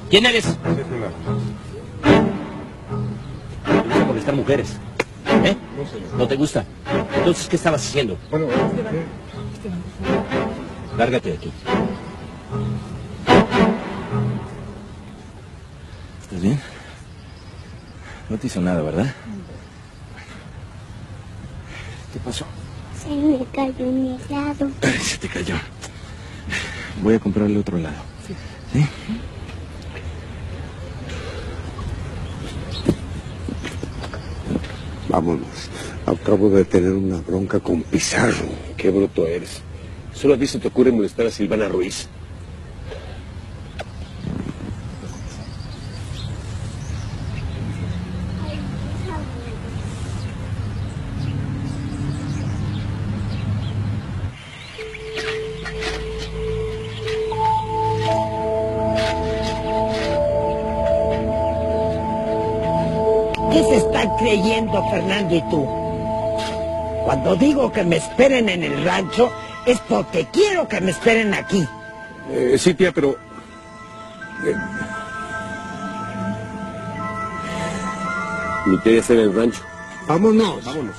¿Quién eres? Sí, señor. ¿Te gusta molestar mujeres? ¿Eh? No, señor. ¿No te gusta? Entonces, ¿qué estabas haciendo? Bueno, Lárgate de aquí. ¿Estás bien? No te hizo nada, ¿verdad? ¿Qué pasó? Se me cayó mi helado. Ay, se te cayó. Voy a comprarle otro helado. ¿Sí? vámonos. Acabo de tener una bronca con Pizarro. Qué bruto eres. Solo a ti se te ocurre molestar a Silvana Ruiz. ¿Qué se están creyendo Fernando y tú? Cuando digo que me esperen en el rancho, es porque quiero que me esperen aquí. Sí, tía, pero... mi tía ya está en el rancho. Vámonos. Vámonos.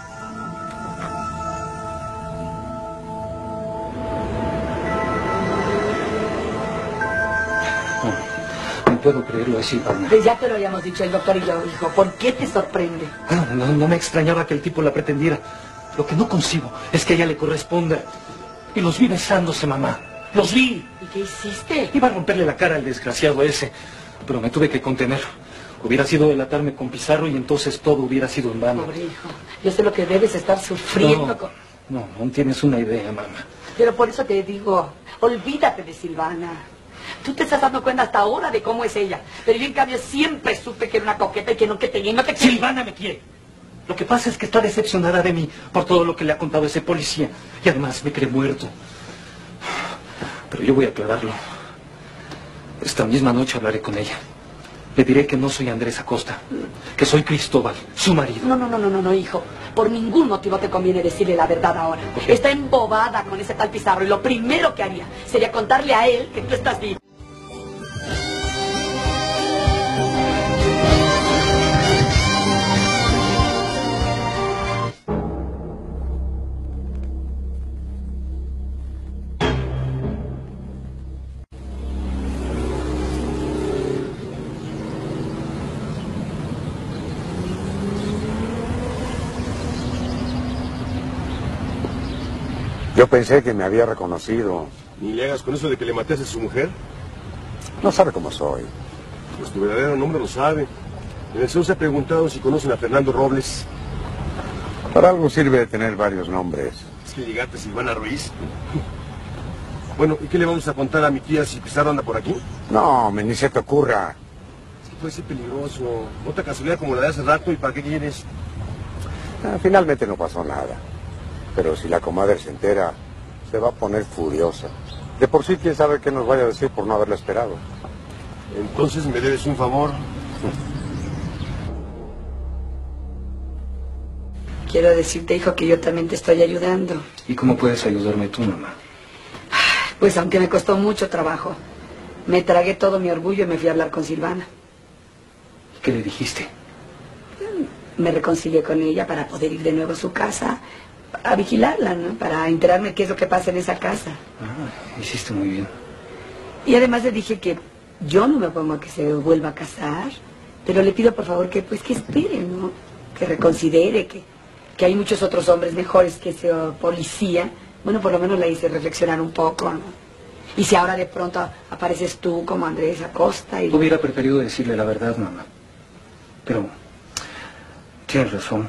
No puedo creerlo, es Silvana. Pues ya te lo habíamos dicho el doctor y yo, hijo. ¿Por qué te sorprende? No me extrañaba que el tipo la pretendiera. Lo que no concibo es que a ella le corresponda. Y los vi besándose, mamá. ¡Los vi! ¿Y qué hiciste? Iba a romperle la cara al desgraciado ese, pero me tuve que contener. Hubiera sido delatarme con Pizarro y entonces todo hubiera sido en vano. Pobre hijo. Yo sé lo que debes estar sufriendo. No tienes una idea, mamá. Pero por eso te digo, olvídate de Silvana. Tú te estás dando cuenta hasta ahora de cómo es ella. Pero yo en cambio siempre supe que era una coqueta y que no tenía y no te quiere. Silvana me quiere. Lo que pasa es que está decepcionada de mí por todo lo que le ha contado ese policía. Y además me cree muerto. Pero yo voy a aclararlo. Esta misma noche hablaré con ella. Le diré que no soy Andrés Acosta, que soy Cristóbal, su marido. No, hijo. Por ningún motivo te conviene decirle la verdad ahora. Está embobada con ese tal Pizarro y lo primero que haría sería contarle a él que tú estás vivo. Yo pensé que me había reconocido. Ni le hagas con eso de que le mataste a su mujer. No sabe cómo soy. Pues tu verdadero nombre lo sabe. En el show se ha preguntado si conocen a Fernando Robles. Para algo sirve tener varios nombres. Es que llegaste a Silvana Ruiz. Bueno, ¿y qué le vamos a contar a mi tía si Pizarro anda por aquí? No, ni se te ocurra. Es que puede ser peligroso. Otra casualidad como la de hace rato, ¿y para qué quieres? Finalmente no pasó nada. Pero si la comadre se entera, se va a poner furiosa. De por sí, quién sabe qué nos vaya a decir por no haberla esperado. Entonces me debes un favor. Quiero decirte, hijo, que yo también te estoy ayudando. ¿Y cómo puedes ayudarme tú, mamá? Pues aunque me costó mucho trabajo, me tragué todo mi orgullo y me fui a hablar con Silvana. ¿Qué le dijiste? Me reconcilié con ella para poder ir de nuevo a su casa, a vigilarla, ¿no? Para enterarme qué es lo que pasa en esa casa. Hiciste muy bien. Y además le dije que yo no me opongo a que se vuelva a casar, pero le pido por favor que espere, ¿no? Que reconsidere, que hay muchos otros hombres mejores que ese policía. Bueno, por lo menos la hice reflexionar un poco, ¿no? Y si ahora de pronto apareces tú como Andrés Acosta y... Hubiera preferido decirle la verdad, mamá. Pero tienes razón.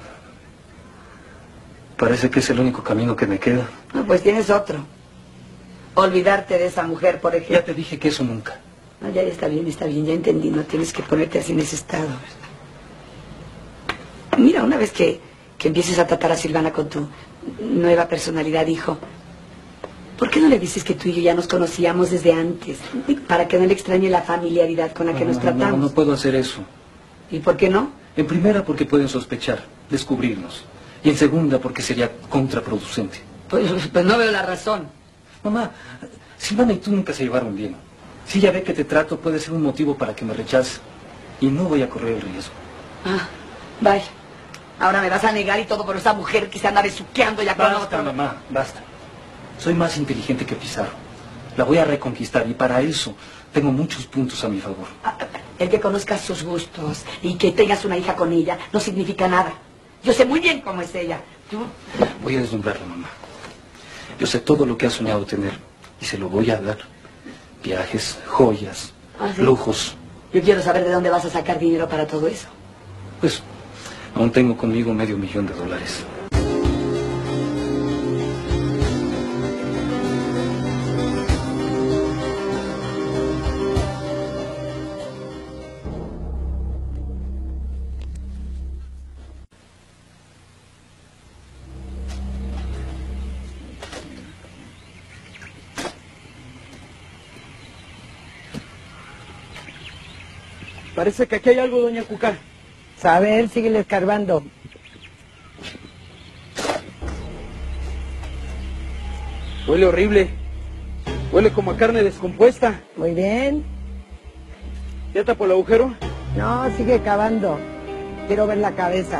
Parece que es el único camino que me queda. No, pues tienes otro. Olvidarte de esa mujer, por ejemplo. Ya te dije que eso nunca. No, ya está bien, ya entendí. No tienes que ponerte así en ese estado, ¿verdad? Mira, una vez que empieces a tratar a Silvana con tu nueva personalidad, hijo, ¿por qué no le dices que tú y yo ya nos conocíamos desde antes? Para que no le extrañe la familiaridad con la que nos tratamos. No puedo hacer eso. ¿Y por qué no? En primera, porque pueden sospechar, descubrirnos. Y en segunda, porque sería contraproducente. Pues no veo la razón. Mamá, Silvana y tú nunca se llevaron bien. Si ella ve que te trato, puede ser un motivo para que me rechace. Y no voy a correr el riesgo. Ah, vaya. Ahora me vas a negar y todo por esa mujer que se anda besuqueando ya con Basta, otro. mamá, basta. Soy más inteligente que Pizarro. La voy a reconquistar y para eso tengo muchos puntos a mi favor. El que conozcas sus gustos y que tengas una hija con ella no significa nada. Yo sé muy bien cómo es ella. Tú... Voy a deslumbrarla, mamá. Yo sé todo lo que ha soñado tener y se lo voy a dar. Viajes, joyas, ¿Sí? lujos. Yo quiero saber de dónde vas a sacar dinero para todo eso. Pues aún tengo conmigo $500,000. Parece que aquí hay algo, doña Cuca. A ver, síguele escarbando. Huele horrible. Huele como a carne descompuesta. Muy bien. ¿Ya tapó el agujero? No, sigue cavando. Quiero ver la cabeza.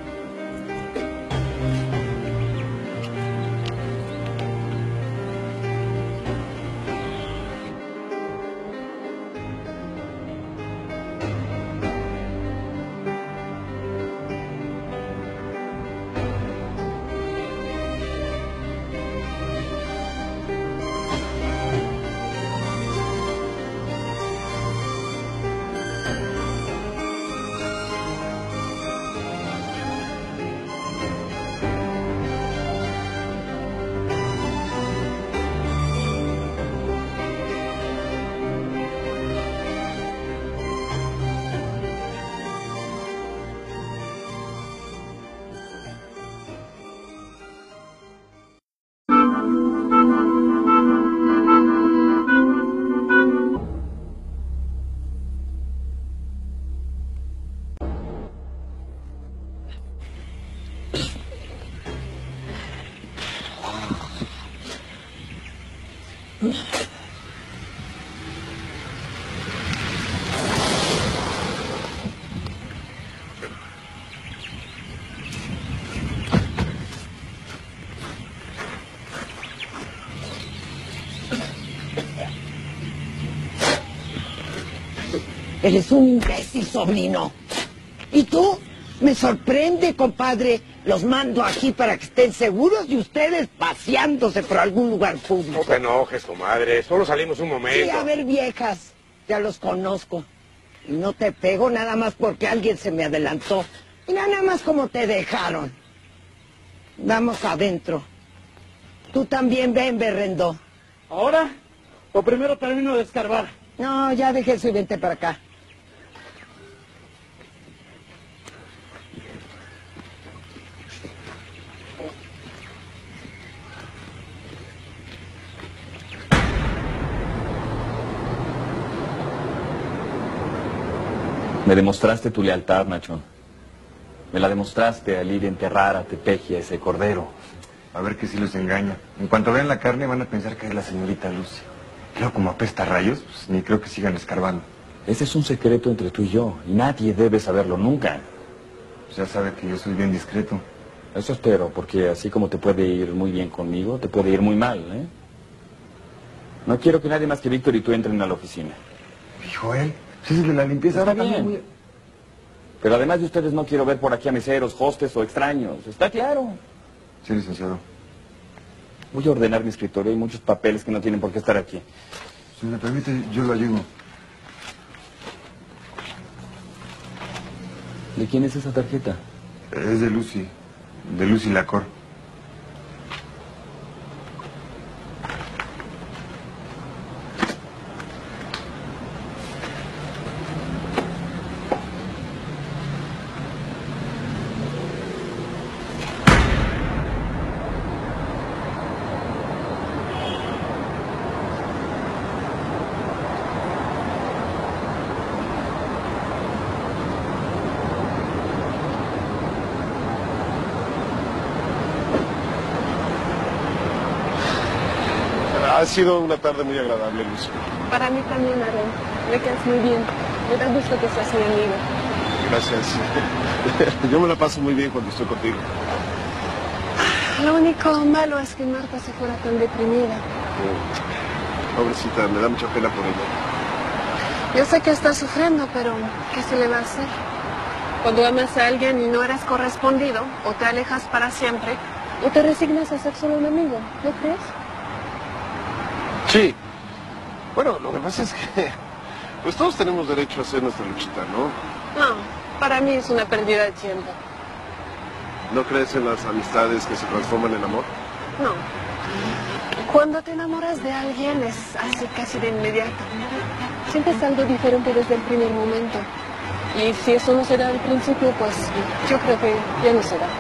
Eres un imbécil, sobrino. ¿Y tú? Me sorprende, compadre. Los mando aquí para que estén seguros y ustedes paseándose por algún lugar público. No te enojes, comadre. Solo salimos un momento. Sí, a ver, viejas. Ya los conozco. Y no te pego nada más porque alguien se me adelantó. Mira nada más como te dejaron. Vamos adentro. Tú también ven, Berrendó. ¿Ahora? ¿O primero termino de escarbar? No, ya dejé eso y vente para acá. Me demostraste tu lealtad, Nacho. Me la demostraste al ir a enterrar a Tepeji, a ese cordero. A ver que si los engaña. En cuanto vean la carne van a pensar que es la señorita Lucia. Creo como apesta a rayos, pues ni creo que sigan escarbando. Ese es un secreto entre tú y yo, y nadie debe saberlo nunca. Pues ya sabe que yo soy bien discreto. Eso espero, porque así como te puede ir muy bien conmigo, te puede ir muy mal, ¿eh? No quiero que nadie más que Víctor y tú entren a la oficina. Hijo, él. Si es de la limpieza, Está ahora bien. también Pero además de ustedes no quiero ver por aquí a meseros, hostes o extraños. ¿Está claro? Sí, licenciado. Voy a ordenar mi escritorio. Hay muchos papeles que no tienen por qué estar aquí. Si me permite, yo lo ayudo. ¿De quién es esa tarjeta? Es de Lucy Lacor. Ha sido una tarde muy agradable, Lucy. Para mí también, Aaron. Me quedas muy bien. Me da gusto que seas mi amigo. Gracias. Yo me la paso muy bien cuando estoy contigo. Lo único malo es que Marta se fuera tan deprimida. Pobrecita, me da mucha pena por ella. Yo sé que está sufriendo, pero ¿qué se le va a hacer? Cuando amas a alguien y no eres correspondido, o te alejas para siempre, o te resignas a ser solo un amigo, ¿no crees? Sí. Bueno, lo que pasa es que pues todos tenemos derecho a hacer nuestra luchita, ¿no? No, para mí es una pérdida de tiempo. ¿No crees en las amistades que se transforman en amor? No. Cuando te enamoras de alguien es así casi de inmediato. Sientes algo diferente desde el primer momento. Y si eso no se da al principio, pues yo creo que ya no se da.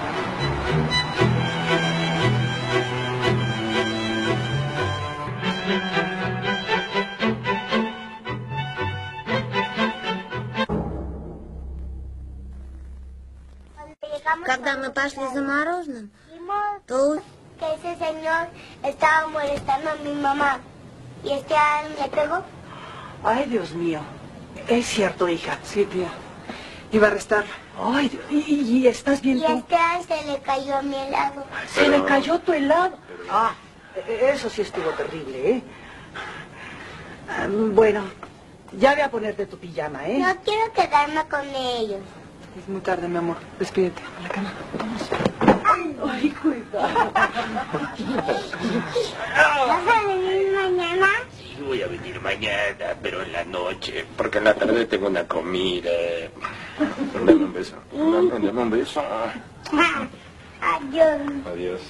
Когда мы пошли за мороженым, то que ese señor estaba molestando a mi mamá. ¿Y es que a él me pegó? Ay, Dios mío. Es cierto, hija. Sí, tía. Iba a arrestarlo. Ay, Dios, ¿y estás bien Y tú? es que a él se le cayó mi helado. Se le cayó tu helado. Ah, eso sí estuvo terrible, ¿eh? Bueno, ya voy a ponerte tu pijama, ¿eh? No quiero quedarme con ellos. Es muy tarde, mi amor. Despídete. A la cama. Vamos. Ay, cuidado. ¿Vas a venir mañana? Sí, voy a venir mañana, pero en la noche, porque en la tarde tengo una comida. Dame un beso. Dame un beso. Adiós. Adiós.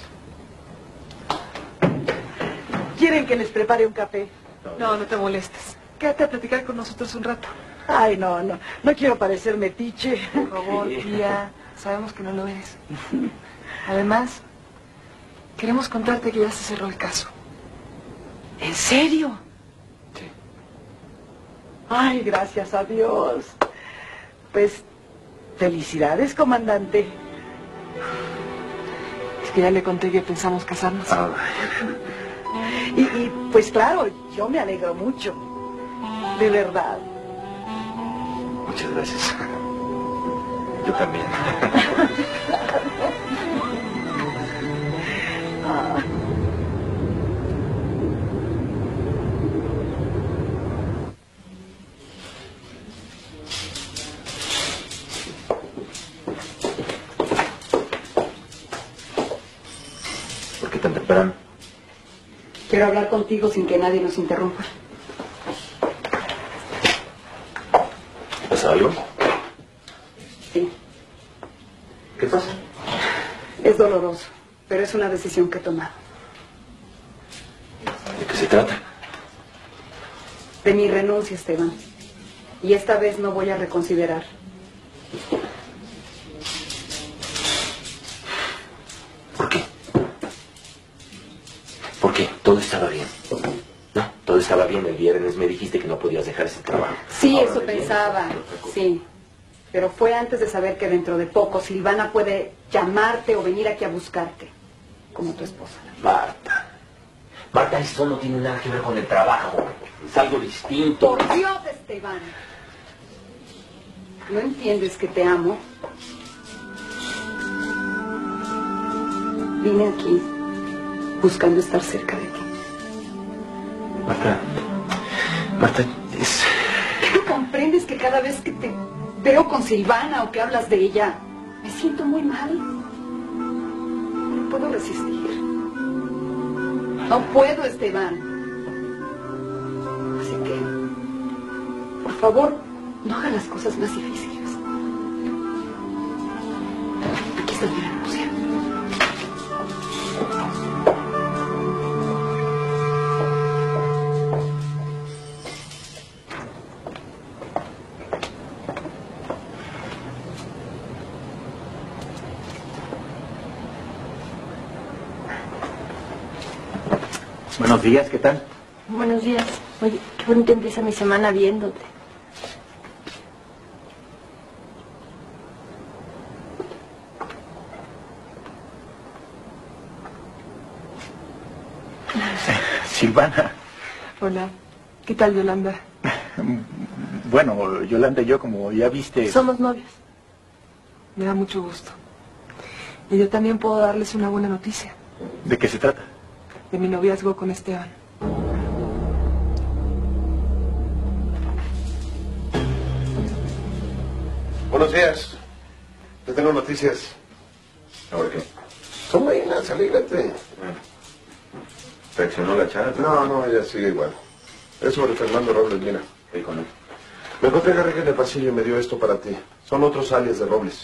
¿Quieren que les prepare un café? No, no te molestes. Quédate a platicar con nosotros un rato. Ay, no quiero parecer metiche. Por favor, tía. Sabemos que no lo eres. Además, queremos contarte que ya se cerró el caso. ¿En serio? Sí. Ay, gracias a Dios. Pues, felicidades, comandante. Es que ya le conté que pensamos casarnos. Y pues claro, yo me alegro mucho. De verdad. Muchas gracias. Yo también. ¿Por qué tan temprano? Quiero hablar contigo sin que nadie nos interrumpa. ¿Pasa algo? Sí. ¿Qué pasa? Es doloroso, pero es una decisión que he tomado. ¿De qué se trata? De mi renuncia, Esteban. Y esta vez no voy a reconsiderar. ¿Por qué? ¿Por qué? Todo estaba bien. No, todo estaba bien. El viernes me dijiste que no podías dejar ese trabajo. Sí, Ahora eso me vienes pensaba. con otra cosa. Sí. Pero fue antes de saber que dentro de poco Silvana puede llamarte o venir aquí a buscarte. Como tu esposa. Marta, esto no tiene nada que ver con el trabajo. Es algo distinto. Por Dios, Esteban. ¿No entiendes que te amo? Vine aquí buscando estar cerca de ti. Marta, es... ¿Qué no comprendes que cada vez que te veo con Silvana o que hablas de ella, me siento muy mal? No puedo resistir. No puedo, Esteban. Así que, por favor, no hagas las cosas más difíciles. Aquí está mi renuncia. Buenos días, ¿qué tal? Buenos días. Oye, qué bonito empieza mi semana viéndote. Silvana. Hola. ¿Qué tal, Yolanda? Bueno, Yolanda y yo, como ya viste... Somos novios. Me da mucho gusto. Y yo también puedo darles una buena noticia. ¿De qué se trata? De mi noviazgo con Esteban. Buenos días. Te tengo noticias. ¿Ahora qué? Son buenas, alégrate. ¿Reaccionó la chava? No, ella sigue igual. Es sobre Fernando Robles, mira. ¿Qué con él? Me encontré a Garriga en el pasillo y me dio esto para ti. Son otros alias de Robles.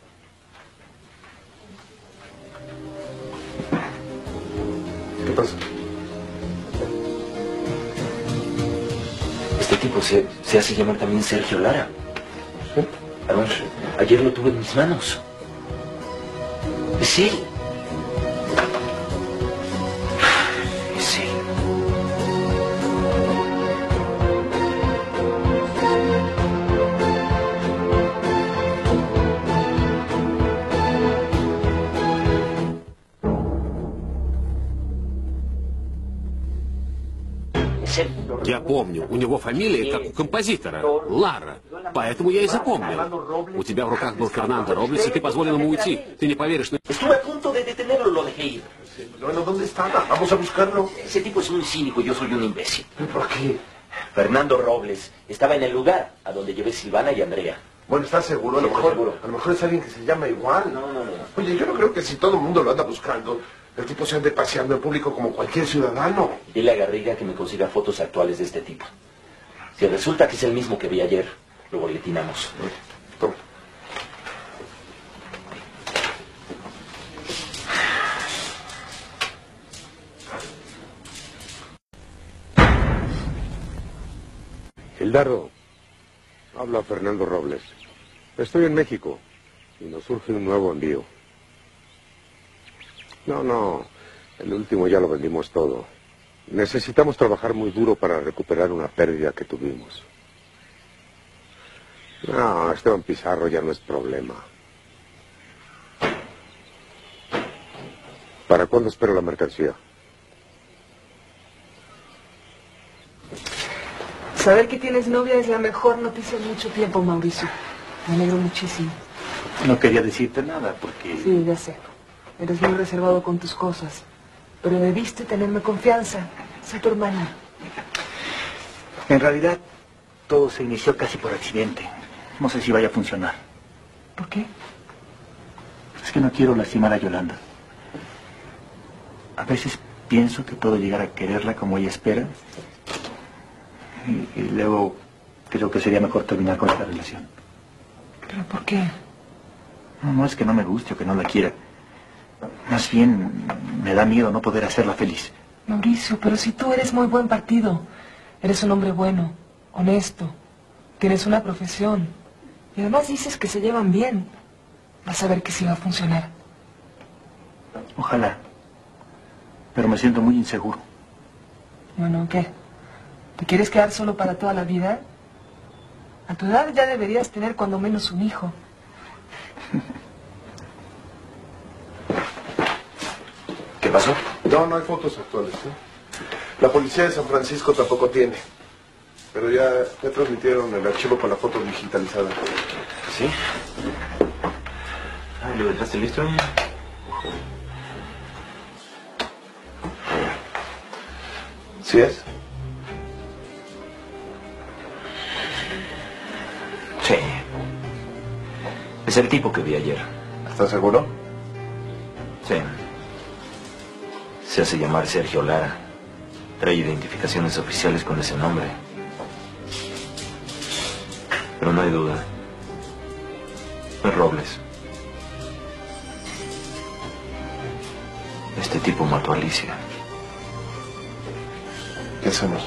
¿Qué pasa? Este tipo se hace llamar también Sergio Lara. ¿Sí? Además, ayer lo tuve en mis manos. Es él. Es él. Я помню, у него фамилия, как у композитора, Лара. Поэтому я и запомнил. У тебя в руках был Фернандо Роблес, и ты позволил ему уйти. Ты не поверишь, но... Estuve a punto de detenerlo, lo dejé ir. Bueno, ¿dónde está? Vamos a buscarlo. Ese tipo es un cínico, yo soy un imbécil. ¿Por qué? Fernando Robles estaba en el lugar a donde llevé Silvana y Andrea. Bueno, ¿estás seguro? A lo mejor es alguien que se llama igual. No. Oye, yo no creo que si todo el mundo lo anda buscando, el tipo se ande paseando en público como cualquier ciudadano. Dile a Garriga que me consiga fotos actuales de este tipo. Si resulta que es el mismo que vi ayer, lo boletinamos. Toma. Gildardo, habla Fernando Robles. Estoy en México y nos surge un nuevo envío. No, el último ya lo vendimos todo. Necesitamos trabajar muy duro para recuperar una pérdida que tuvimos. No, Esteban Pizarro ya no es problema. ¿Para cuándo espero la mercancía? Saber que tienes novia es la mejor noticia en mucho tiempo, Mauricio. Me alegro muchísimo. No quería decirte nada porque... Sí, ya sé. Eres muy reservado con tus cosas. Pero debiste tenerme confianza. Soy tu hermana. En realidad, todo se inició casi por accidente. No sé si vaya a funcionar. ¿Por qué? Es que no quiero lastimar a Yolanda. A veces pienso que puedo llegar a quererla como ella espera. Y luego creo que sería mejor terminar con esta relación. ¿Pero por qué? No es que no me guste o que no la quiera. Más bien me da miedo no poder hacerla feliz. Mauricio, pero si tú eres muy buen partido. Eres un hombre bueno, honesto. Tienes una profesión. Y además dices que se llevan bien. Vas a ver que sí va a funcionar. Ojalá. Pero me siento muy inseguro. Bueno, ¿qué? ¿Te quieres quedar solo para toda la vida? A tu edad ya deberías tener cuando menos un hijo. ¿Qué pasó? No hay fotos actuales, ¿eh? La policía de San Francisco tampoco tiene. Pero ya transmitieron el archivo con la foto digitalizada. ¿Sí? ¿Lo dejaste listo? ¿Sí es? Sí. Es el tipo que vi ayer. ¿Estás seguro? Sí. Se hace llamar Sergio Lara. Trae identificaciones oficiales con ese nombre. Pero no hay duda. Es Robles. Este tipo mató a Alicia. ¿Qué hacemos?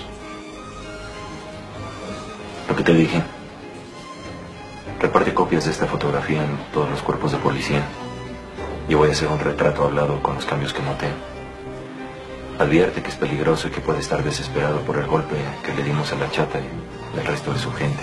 Lo que te dije. Reparte copias de esta fotografía en todos los cuerpos de policía. Yo voy a hacer un retrato hablado con los cambios que noté. Advierte que es peligroso y que puede estar desesperado por el golpe que le dimos a la chata y al resto de su gente.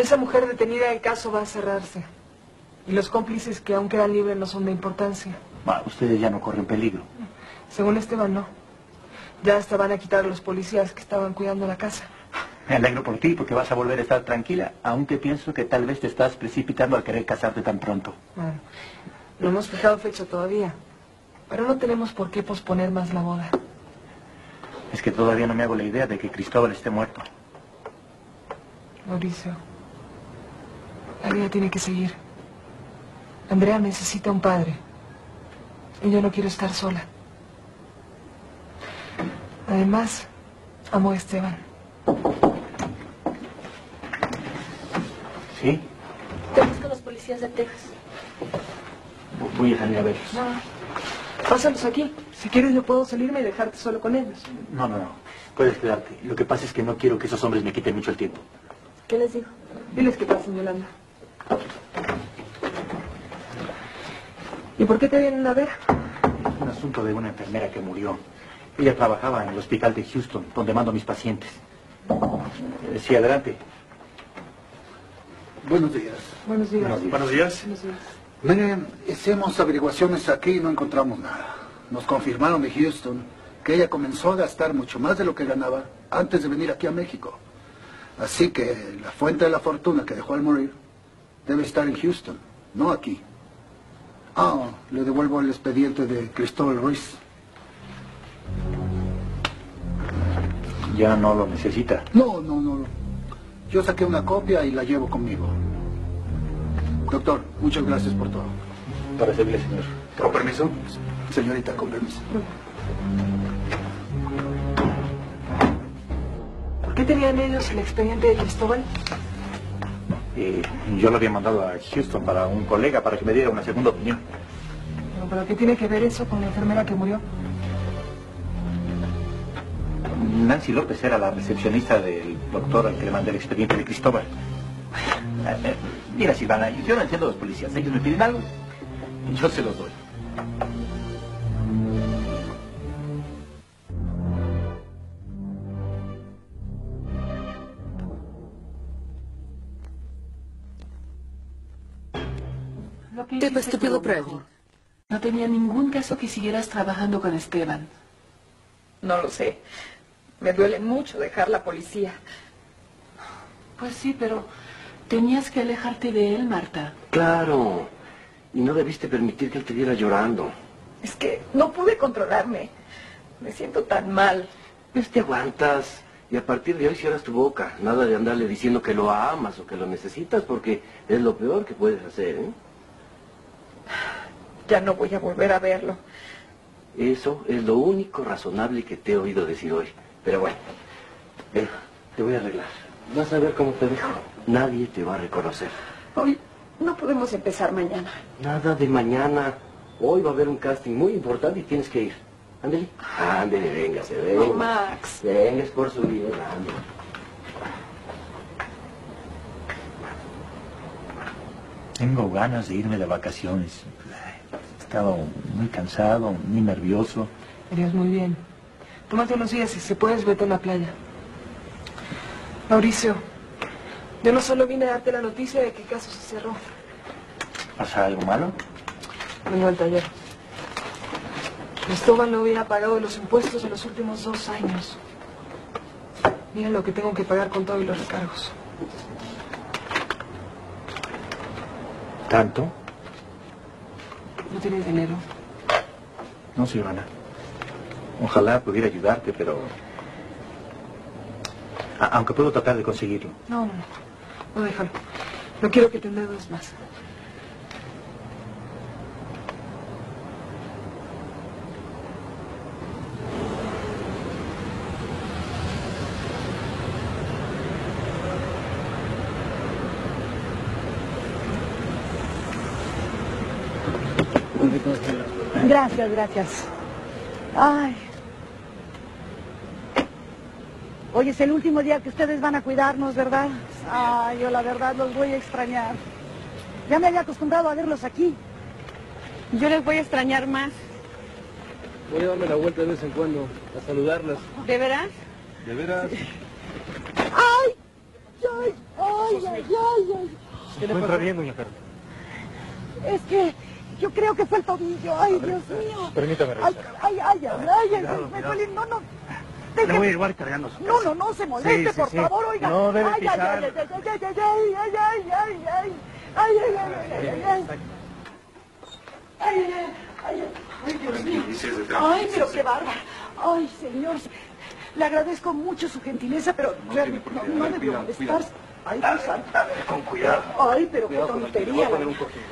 esa mujer detenida el caso va a cerrarse. Y los cómplices que aún quedan libres no son de importancia. Ustedes ya no corren peligro. Según Esteban, no. Ya hasta van a quitar a los policías que estaban cuidando la casa. Me alegro por ti, porque vas a volver a estar tranquila, aunque pienso que tal vez te estás precipitando al querer casarte tan pronto. Bueno, no hemos fijado fecha todavía, pero no tenemos por qué posponer más la boda. Es que todavía no me hago la idea de que Cristóbal esté muerto. Mauricio, la vida tiene que seguir. Andrea necesita un padre. Y yo no quiero estar sola. Además, amo a Esteban. ¿Sí? Te buscan los policías de Texas. Voy a salir a verlos. No, pásalos aquí. Si quieres yo puedo salirme y dejarte solo con ellos. No. Puedes quedarte. Lo que pasa es que no quiero que esos hombres me quiten mucho el tiempo. ¿Qué les digo? Diles que pasen, Yolanda. ¿Y por qué te vienen a ver? Es un asunto de una enfermera que murió. Ella trabajaba en el hospital de Houston, donde mando a mis pacientes. Sí, adelante. Buenos días. Buenos días. Buenos días. Buenos días. Miren, hicimos averiguaciones aquí y no encontramos nada. Nos confirmaron de Houston que ella comenzó a gastar mucho más de lo que ganaba antes de venir aquí a México. Así que la fuente de la fortuna que dejó al morir debe estar en Houston, no aquí. Le devuelvo el expediente de Cristóbal Ruiz. ¿Ya no lo necesita? No. Yo saqué una copia y la llevo conmigo. Doctor, muchas gracias por todo. Para servirle, señor. ¿Con permiso? Señorita, con permiso. ¿Por qué tenían ellos el expediente de Cristóbal? Yo lo había mandado a Houston para un colega para que me diera una segunda opinión. ¿Pero qué tiene que ver eso con la enfermera que murió? Nancy López era la recepcionista del doctor al que le mandé el expediente de Cristóbal. Mira, Silvana, yo no entiendo a los policías. Ellos me piden algo y yo se los doy. Tipo estúpido, Bradley. No tenía ningún caso que siguieras trabajando con Esteban. No lo sé. Me duele mucho dejar la policía. Pues sí, pero tenías que alejarte de él, Marta. Claro. Y no debiste permitir que él te viera llorando. Es que no pude controlarme. Me siento tan mal. Pues te aguantas. Y a partir de hoy cierras tu boca. Nada de andarle diciendo que lo amas o que lo necesitas, porque es lo peor que puedes hacer, ¿eh? Ya no voy a volver a verlo. Eso es lo único razonable que te he oído decir hoy. Pero bueno, ven, te voy a arreglar. Vas a ver cómo te dejo. Nadie te va a reconocer. Hoy no podemos empezar mañana. Nada de mañana. Hoy va a haber un casting muy importante y tienes que ir. Ándale. Ándale, véngase, venga. No, Max. Venga, es por su vida, ándale. Tengo ganas de irme de vacaciones. He estado muy cansado, muy nervioso. Harías muy bien. Tómate unos días y si puedes, vete a la playa. Mauricio, yo no solo vine a darte la noticia de que el caso se cerró. ¿Pasa algo malo? Vengo al taller. Cristóbal no hubiera pagado los impuestos de los últimos 2 años. Mira lo que tengo que pagar con todos los recargos. ¿Tanto? ¿No tienes dinero? No, Silvana. Ojalá pudiera ayudarte, pero... aunque puedo tratar de conseguirlo. No, déjalo. No quiero que te endeudes más. Gracias. Ay. Hoy es el último día que ustedes van a cuidarnos, ¿verdad? Ay, yo la verdad los voy a extrañar. Ya me había acostumbrado a verlos aquí. Yo les voy a extrañar más. Voy a darme la vuelta de vez en cuando a saludarlas. ¿De veras? ¿De veras? ¡Ay! ¿Qué le encuentra bien, doña Carmen? Es que yo creo que fue el tobillo. Ay, Dios mío. Permítame revisar. Ay, me duele. No. Le voy a llevar cargando su casa. No se moleste, por favor, oiga. No debe pisar. Ay, Dios mío. Ay, pero qué bárbaro. Ay, señor. Le agradezco mucho su gentileza, pero no debió molestarse. Ay, Dios santo. Con cuidado. Ay, pero qué tontería. Voy a poner un cojín.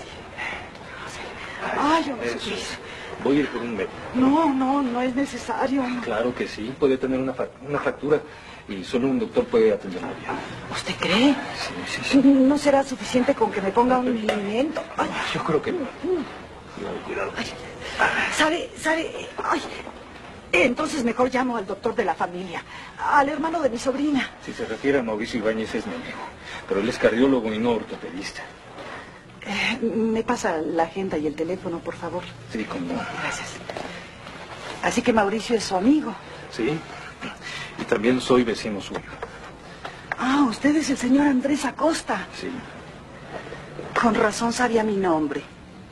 Ay, yo no sé qué. Voy a ir por un médico. No es necesario. Claro que sí, puede tener una fractura y solo un doctor puede atenderlo bien. ¿Usted cree? Sí. ¿No será suficiente con que me ponga un linimento? Ay. Yo creo que no. Cuidado. ¿Sabe? Ay. Entonces mejor llamo al doctor de la familia, al hermano de mi sobrina. Si se refiere a Mauricio Ibáñez es mi amigo, pero él es cardiólogo y no ortopedista. ¿Me pasa la agenda y el teléfono, por favor? Sí, cómo no. Gracias. Así que Mauricio es su amigo. Sí, y también soy vecino suyo. Ah, usted es el señor Andrés Acosta. Sí. Con razón sabía mi nombre.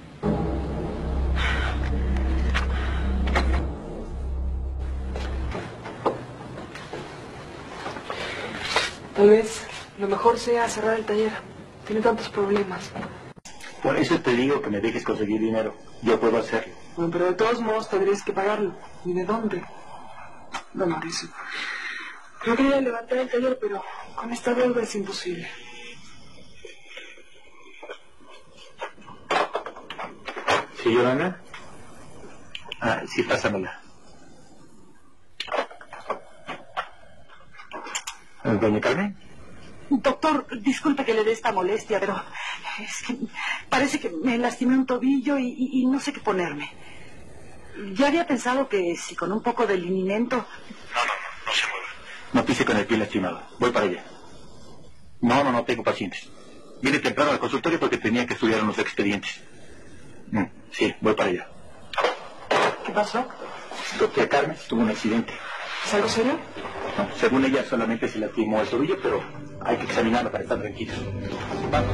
Tal vez lo mejor sea cerrar el taller. Tiene tantos problemas. Por eso te digo que me dejes conseguir dinero. Yo puedo hacerlo. Bueno, pero de todos modos tendrías que pagarlo. ¿Y de dónde? No, Mauricio. Yo quería levantar el taller, pero con esta deuda es imposible. ¿Sí, Yolanda? Ah, sí, pásamela. ¿Doña Carmen? Doctor, disculpe que le dé esta molestia, pero es que parece que me lastimé un tobillo y no sé qué ponerme. Ya había pensado que si con un poco de linimento... No se mueva. No pise con el pie lastimado. Voy para allá. No tengo pacientes. Vine temprano al consultorio porque tenía que estudiar unos expedientes. Sí, voy para allá. ¿Qué pasó? Doctora Carmen tuvo un accidente. ¿Es algo serio? No, según ella solamente se lastimó el tobillo, pero hay que examinarlo para estar tranquilos. Vamos.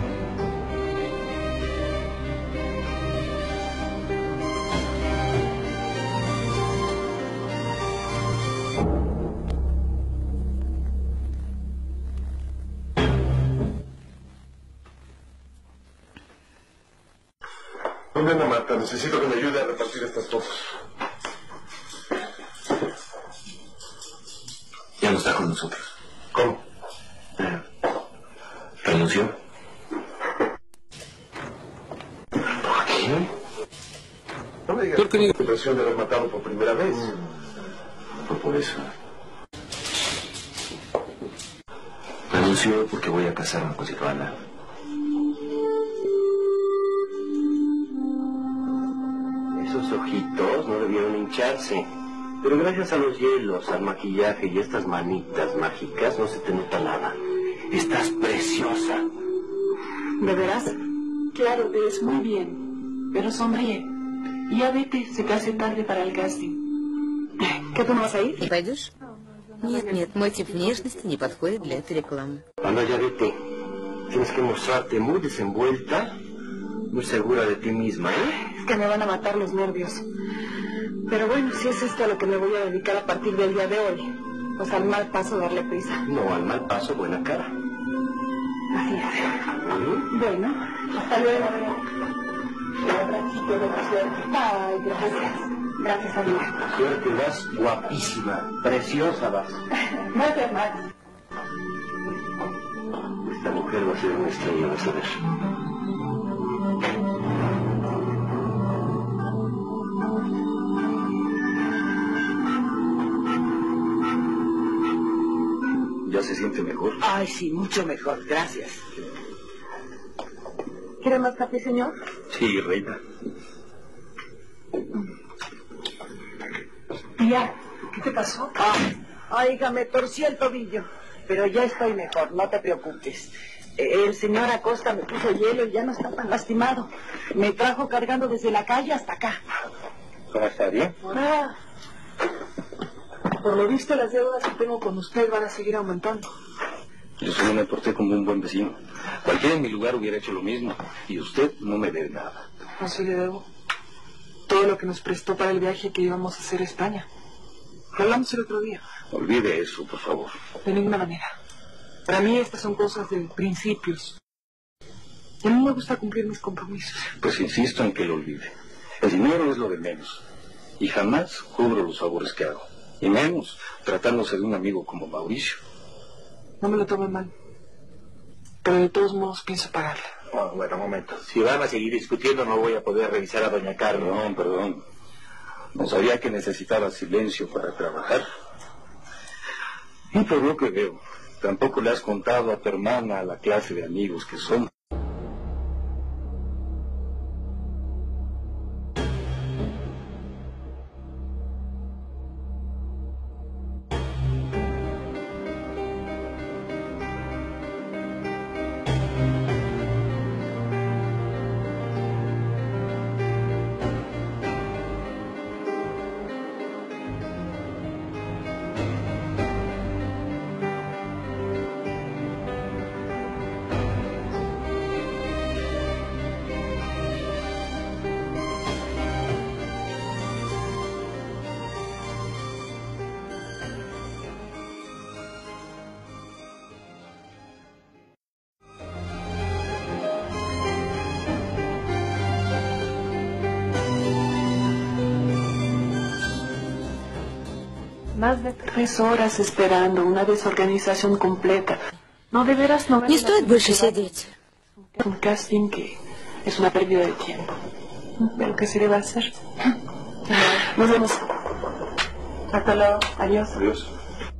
¿Dónde anda Marta? Necesito que me ayude a repartir estas fotos. Ya no está con nosotros. ¿Cómo? ¿Renunció? ¿Por qué? No me digas que la impresión de haber matado por primera vez. Fue por eso. Renunció porque voy a casarme con Silvana. Esos ojitos no debieron hincharse. Pero gracias a los hielos, al maquillaje y estas manitas mágicas no se te nota nada. Estás preciosa. ¿De veras? Claro, te ves muy bien. Pero sonríe. Y ya vete, se te hace tarde para el casting. ¿Qué, tú no vas a ir? Не пойдешь? Нет, мой тип внешности не подходит для этой рекламы. Anda, ya vete. Tienes que mostrarte muy desenvuelta, muy segura de ti misma, ¿eh? Es que me van a matar los nervios. Pero bueno, si es esto a lo que me voy a dedicar a partir del día de hoy, pues al mal paso darle prisa. No, al mal paso, buena cara. Así es. Bueno, hasta luego. Un abracito de la suerte. Ay, gracias. Gracias, amiga. Suerte, vas guapísima, preciosa vas. Gracias, Max. Esta mujer va a ser una estrella, vas a ver. ¿Ya se siente mejor? Ay, sí, mucho mejor, gracias. ¿Quiere más café, señor? Sí, reina. Tía, ¿qué te pasó? Oiga, me torcí el tobillo, pero ya estoy mejor, no te preocupes. El señor Acosta me puso hielo y ya no está tan lastimado. Me trajo cargando desde la calle hasta acá. ¿Cómo está? ¿Bien? Por lo visto, las deudas que tengo con usted van a seguir aumentando. Yo solo me porté como un buen vecino. Cualquiera en mi lugar hubiera hecho lo mismo. Y usted no me debe nada. No, sí le debo. Todo lo que nos prestó para el viaje que íbamos a hacer a España. Lo hablamos el otro día. Olvide eso, por favor. De ninguna manera. Para mí estas son cosas de principios. Y a mí me gusta cumplir mis compromisos. Pues insisto en que lo olvide. El dinero es lo de menos. Y jamás cubro los favores que hago. Y menos tratándose de un amigo como Mauricio. No me lo tome mal. Pero de todos modos pienso pagarle. Oh, bueno, un momento. Si van a seguir discutiendo no voy a poder revisar a doña Carmen. Perdón. No sabía que necesitaba silencio para trabajar. Y por lo que veo, tampoco le has contado a tu hermana la clase de amigos que son. Más de 3 horas esperando una desorganización completa. No, de veras no... Не стоит больше сидеть. Un casting que es una pérdida de tiempo. Pero ¿qué se le va a hacer? Nos vemos. Hasta luego. Adiós. Adiós.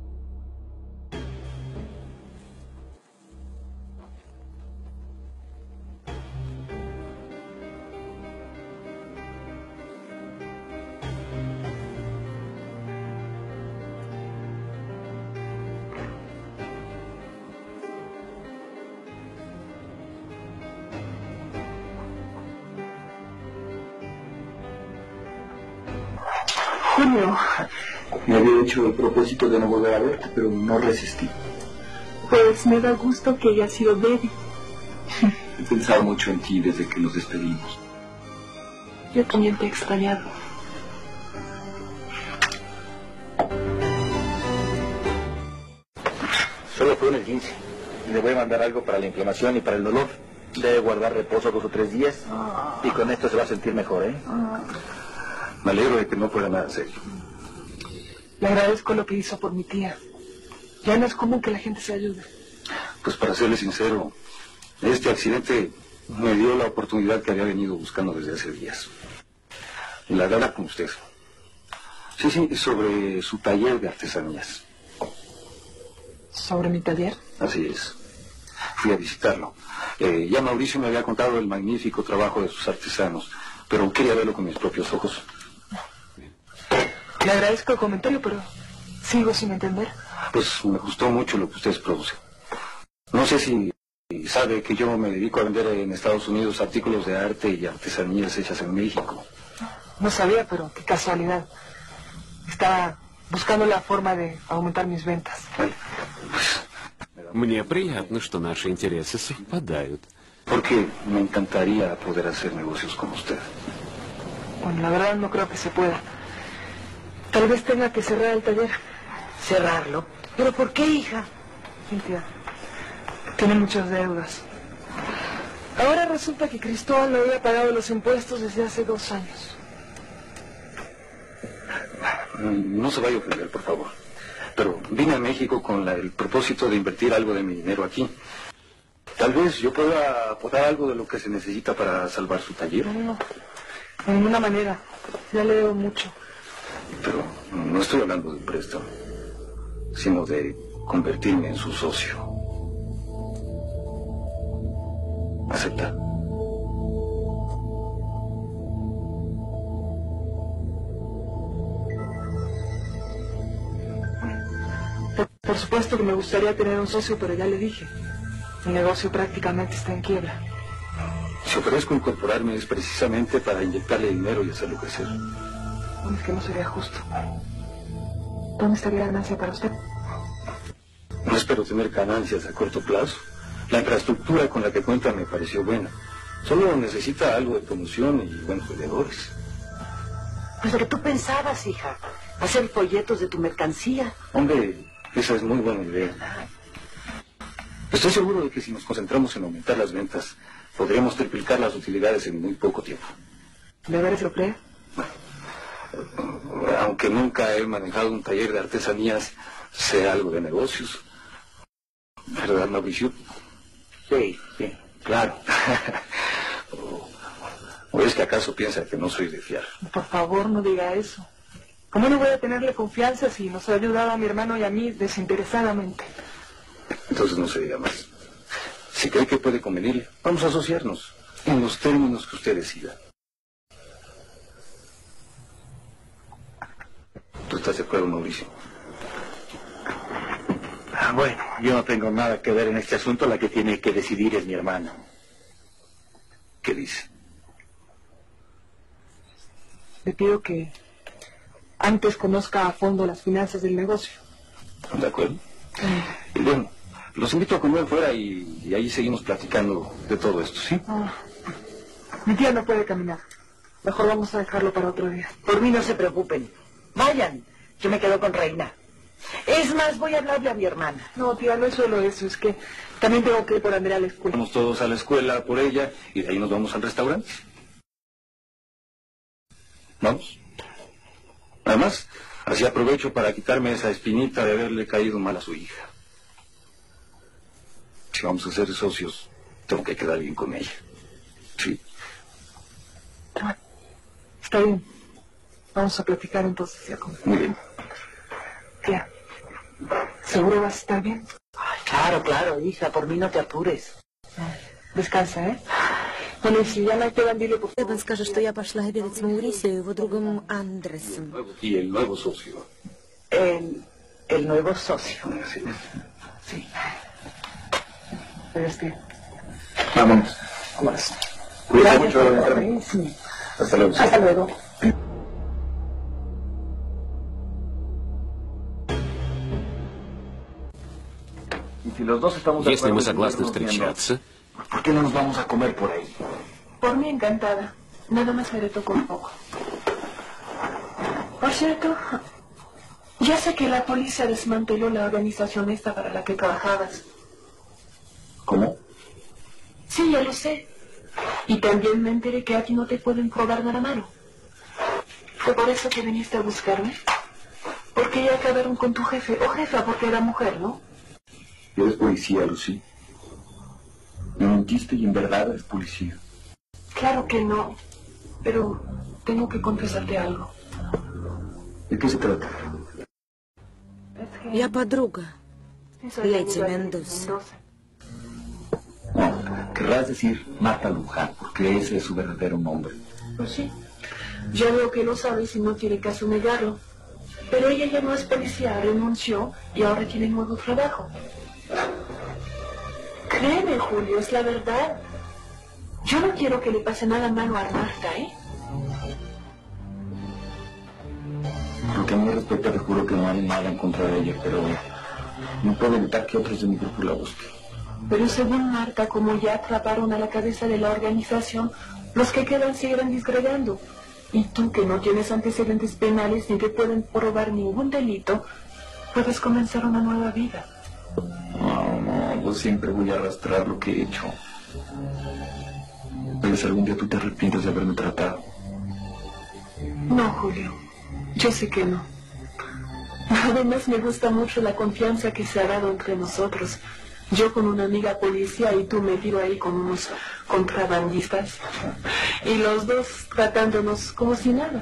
Julio. Me había hecho el propósito de no volver a verte, pero no resistí. Pues me da gusto que haya sido Debbie. He pensado mucho en ti desde que nos despedimos. Yo también te he extrañado. Solo fue un 15. Le voy a mandar algo para la inflamación y para el dolor. Debe guardar reposo 2 o 3 días. Y con esto se va a sentir mejor, ¿eh? Me alegro de que no fuera nada serio. Le agradezco lo que hizo por mi tía. Ya no es común que la gente se ayude. Pues para serle sincero, este accidente me dio la oportunidad que había venido buscando desde hace días. Y la gana con usted. Sí, sobre su taller de artesanías. ¿Sobre mi taller? Así es. Fui a visitarlo. Ya Mauricio me había contado el magnífico trabajo de sus artesanos, pero quería verlo con mis propios ojos. Le agradezco el comentario, pero sigo sin entender. Pues me gustó mucho lo que ustedes producen. No sé si sabe que yo me dedico a vender en Estados Unidos artículos de arte y artesanías hechas en México. No sabía, pero qué casualidad. Estaba buscando la forma de aumentar mis ventas. Мне приятно, что наши интересы совпадают. Porque me encantaría poder hacer negocios con usted. Bueno, la verdad no creo que se pueda. Tal vez tenga que cerrar el taller. ¿Cerrarlo? ¿Pero por qué, hija? Cintia, tiene muchas deudas. Ahora resulta que Cristóbal no había pagado los impuestos desde hace 2 años. No se vaya a ofender, por favor. Pero vine a México con el propósito de invertir algo de mi dinero aquí. Tal vez yo pueda aportar algo de lo que se necesita para salvar su taller. No, de ninguna manera. Ya le debo mucho. Pero no estoy hablando de un préstamo, sino de convertirme en su socio. ¿Acepta? Por supuesto que me gustaría tener un socio, pero ya le dije. El negocio prácticamente está en quiebra. Si ofrezco incorporarme es precisamente para inyectarle dinero y hacerlo crecer. Bueno, es que no sería justo. ¿Dónde estaría la ganancia para usted? No es espero tener ganancias a corto plazo. La infraestructura con la que cuenta me pareció buena. Solo necesita algo de promoción y buenos vendedores. Pues lo que tú pensabas, hija. Hacer folletos de tu mercancía. Hombre, esa es muy buena idea. Estoy seguro de que si nos concentramos en aumentar las ventas, podríamos triplicar las utilidades en muy poco tiempo. ¿De veras lo crees? Aunque nunca he manejado un taller de artesanías, sé algo de negocios. ¿Verdad, Mauricio? Sí, claro. ¿O es que acaso piensa que no soy de fiar? Por favor, no diga eso. ¿Cómo no voy a tenerle confianza si nos ha ayudado a mi hermano y a mí desinteresadamente? Entonces no se diga más. Si cree que puede convenirle, vamos a asociarnos en los términos que usted decida. ¿Tú estás de acuerdo, Mauricio? Bueno, yo no tengo nada que ver en este asunto. La que tiene que decidir es mi hermano. ¿Qué dice? Le pido que antes conozca a fondo las finanzas del negocio. ¿De acuerdo? Y bueno, los invito a comer fuera y ahí seguimos platicando de todo esto, ¿sí? Mi tía no puede caminar. Mejor vamos a dejarlo para otro día. Por mí no se preocupen. Vayan, yo me quedo con Reina. Es más, voy a hablarle a mi hermana. No, tía, no es solo eso, es que también tengo que ir por Andrea a la escuela. Vamos todos a la escuela por ella y de ahí nos vamos al restaurante. ¿Vamos? Además, así aprovecho para quitarme esa espinita de haberle caído mal a su hija. Si vamos a ser socios, tengo que quedar bien con ella. Sí. Está bien. Vamos a platicar entonces ya con... Muy bien. Tía, ¿seguro vas a estar bien? Ay, claro, claro, hija, por mí no te apures. Descansa, ¿eh? Bueno, si ya no te van, dile por Он скажет, что я пошла обедать с Маурисио и его другом Андресом. Y el nuevo socio. El nuevo socio. Sí. Sí. Vámonos. Vámonos. Cuídate mucho de la Sí. Hasta luego. Hasta luego. Y si los dos estamos Если мы согласны встречаться, ¿por qué no nos vamos a comer por ahí? Por mí encantada. Nada más me retocó un poco. Por cierto, ya sé que la policía desmanteló la organización esta para la que trabajabas. ¿Cómo? Sí, ya lo sé. Y también me enteré que aquí no te pueden probar nada malo. ¿Fue por eso que viniste a buscarme? Porque ya acabaron con tu jefe, o jefa porque era mujer, ¿no? Eres policía, Lucy. Me mentiste y en verdad eres policía. Claro que no, pero tengo que confesarte algo. ¿De qué se trata? Я подруга Лети Мендоса. No, querrás decir Marta Luján, porque ese es su verdadero nombre. Pues sí, ya veo que lo sabes y no tiene caso negarlo. Pero ella ya no es policía, renunció y ahora tiene nuevo trabajo. Créeme, Julio, es la verdad. Yo no quiero que le pase nada malo a Marta, ¿eh? Lo que a mí respecta, te juro que no hay nada en contra de ella, pero no puedo evitar que otros de mi grupo la busquen. Pero según Marta, como ya atraparon a la cabeza de la organización, los que quedan seguirán disgregando. Y tú, que no tienes antecedentes penales ni te pueden probar ningún delito, puedes comenzar una nueva vida. No, yo siempre voy a arrastrar lo que he hecho. Tal vez algún día tú te arrepientes de haberme tratado. No, Julio, yo sé que no. Además me gusta mucho la confianza que se ha dado entre nosotros. Yo con una amiga policía y tú metido ahí con unos contrabandistas. Y los dos tratándonos como si nada.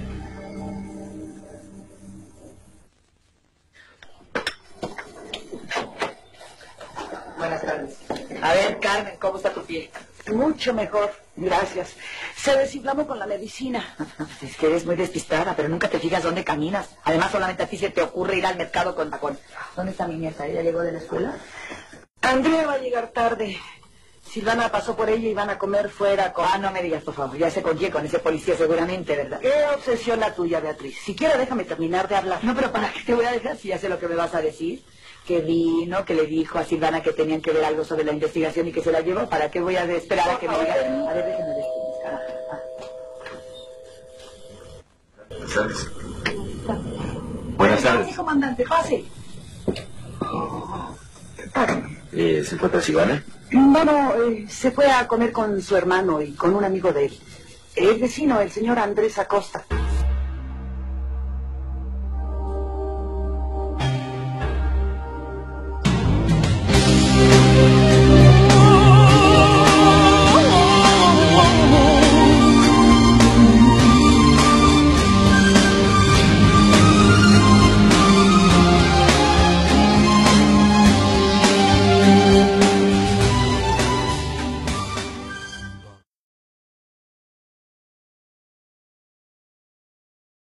Buenas tardes. A ver, Carmen, ¿cómo está tu pie? Mucho mejor, gracias. Se desinflamó con la medicina. Es que eres muy despistada, pero nunca te fijas dónde caminas. Además, solamente a ti se te ocurre ir al mercado con tacón. ¿Dónde está mi nieta? ¿Ella llegó de la escuela? Andrea va a llegar tarde. Silvana pasó por ella y van a comer fuera con... Ah, no me digas, por favor. Ya sé con quién, con ese policía seguramente, ¿verdad? Qué obsesión la tuya, Beatriz. Siquiera déjame terminar de hablar. No, pero ¿para qué te voy a dejar si ya sé lo que me vas a decir? que vino, que le dijo a Silvana que tenían que ver algo sobre la investigación y que se la llevó. ¿Para qué voy a esperar a que me diga? A ver, déjenme ver. Buenas tardes. Buenas tardes. Sí, comandante, pase. ¿Se encuentra Silvana? No, se fue a comer con su hermano y con un amigo de él. El vecino, el señor Andrés Acosta.